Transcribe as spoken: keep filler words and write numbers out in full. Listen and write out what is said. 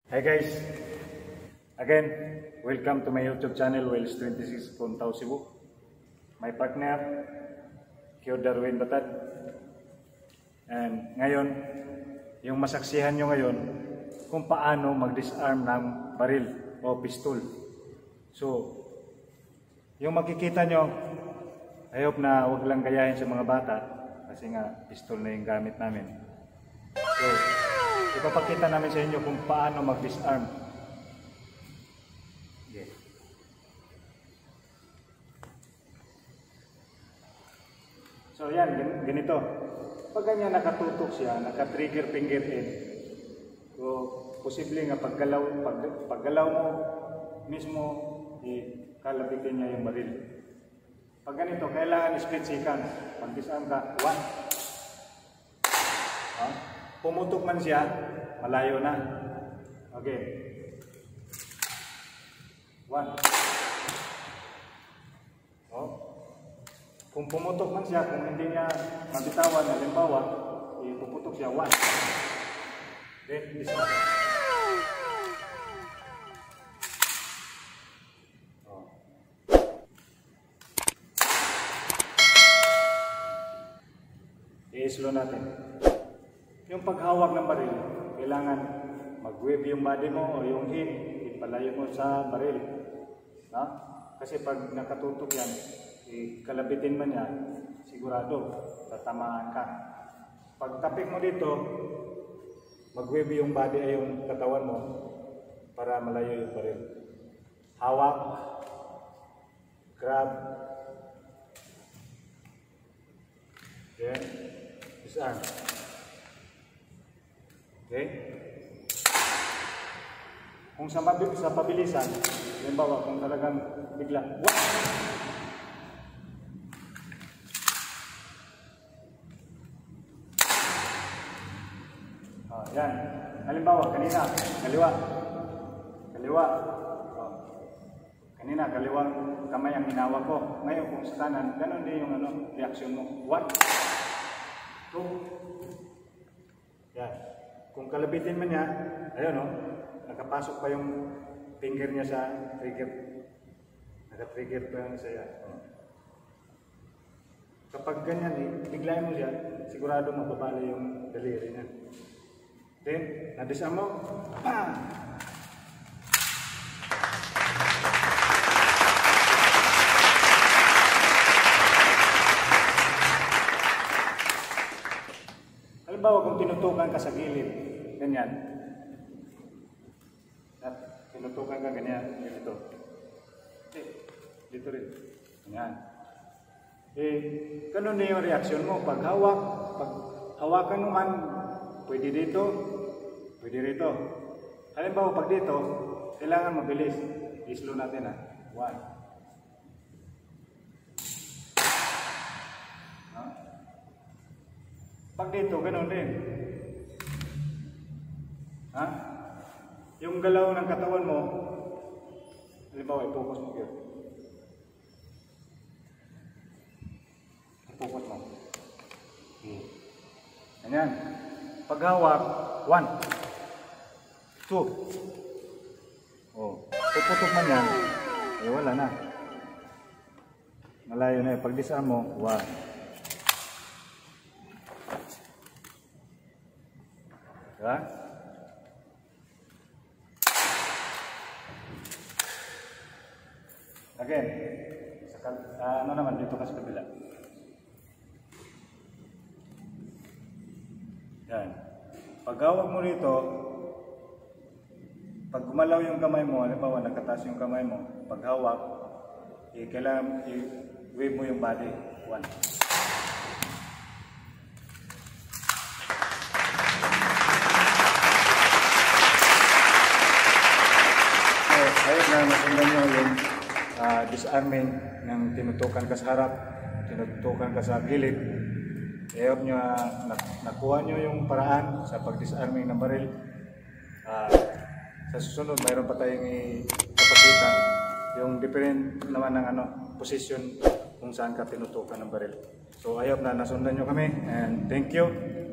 Hi guys, again, welcome to my YouTube channel, Wells twenty-six from Tao, Cebu. My partner, Kyo Darwin Batad. And ngayon, yung masaksihan nyo ngayon kung paano mag-disarm ng baril o pistol. So, yung makikita nyo, I hope na wag lang gayahin sa mga bata kasi nga pistol na yung gamit namin. So, ipapakita namin sa inyo kung paano mag-disarm. Okay. So yan, ganito. Pag ganyan nakatutok siya, naka-trigger finger in. So, posible nga paggalaw, pag, paggalaw mo mismo, ikalabitin niya yung baril. Pag ganito, kailangan split seconds. Pag-disarm ka, one. Huh? Pumutok man siya, malayo na. Okay. One. Oh. Kung pumutok man siya, kung hindi niya mabitawan, halimbawa, ipuputok siya, one. Then, this one. Oh. I-slow natin. Yung paghawak ng baril, kailangan mag-wave yung body mo o yung hip, ipalayo mo sa baril. No? Kasi pag nakatutok yan, ikalabitin man yan, sigurado, tatamaan ka. Pag tapik mo dito, mag-wave yung body ay yung katawan mo para malayo yung baril. Hawak, grab, okay, disarm. Okay? Kung sa, sa pabilisan, halimbawa kung talagang bigla, wah! Oh, yan. Halimbawa, kanina, kaliwa. Kaliwa. Oh. Kanina, kaliwang kamay ang hinawa ko. Ngayon, kung sa kanan, ganun din yung ano, reaksyon mo. One. Two. Yan. Kung kalabitin man niya, ayun o, nakapasok pa yung finger niya sa trigger. Naka-trigger pa yung saya. Kapag ganyan eh, biglayin mo siya, sigurado mababala yung daliri niya. Then, nadisarm mo, bam! Halimbawa kung tinutukan ka sa gilid, ganyan. At tinutukan ka ganyan, ganito. Eh, dito rin. Ganyan. Eh, ganun na yung reaksyon mo. Pag hawak, pag hawakan mo man, pwede dito, pwede rito. Halimbawa pag dito, kailangan mabilis. I-slow natin ha. One. Pag dito, ganoon din. Ha? Yung galaw ng katawan mo, halimbawa, i-focus mo yun. I-focus mo. Okay. Ganyan. Pag hawak, one. Two. Oh. Puputok man yan, eh wala na. Malayo na yun. Pag disarm mo, one. Diba? Again, sa, uh, ano naman dito ka sa kabila. Yan. Pag hawak mo rito, pag gumalaw yung kamay mo, halimbawa nagkataas yung kamay mo, pag hawak, eh, kailangan i-wave mo yung body. One. Ayun na, nasundan nyo yung uh, disarming ng tinutukan ka sa harap, tinutukan ka sa gilid. I hope nyo uh, nakuha nyo yung paraan sa pag-disarming ng baril. Uh, sa susunod, mayroon pa tayong ipapakita yung different naman ng ano, position kung saan ka tinutukan ng baril. So I hope na nasundan nyo kami and thank you.